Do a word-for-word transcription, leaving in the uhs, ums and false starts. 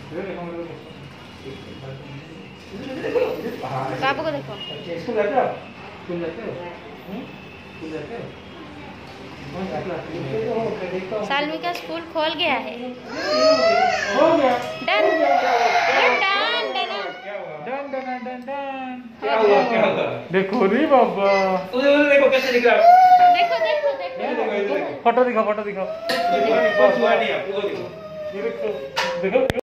बाबू को देखो। स्कूल जाते हो? स्कूल जाते हो? स्कूल जाते हो? सालवी का स्कूल खोल गया है। हो गया। Done done done done done done done. क्या हुआ क्या हुआ? देखो रे बाबा। उधर उधर देखो कैसे दिख रहा है। देखो देखो देखो फोटो दिखाओ फोटो दिखाओ। बस हुआ नहीं आपको देखो। ये देखो देखो।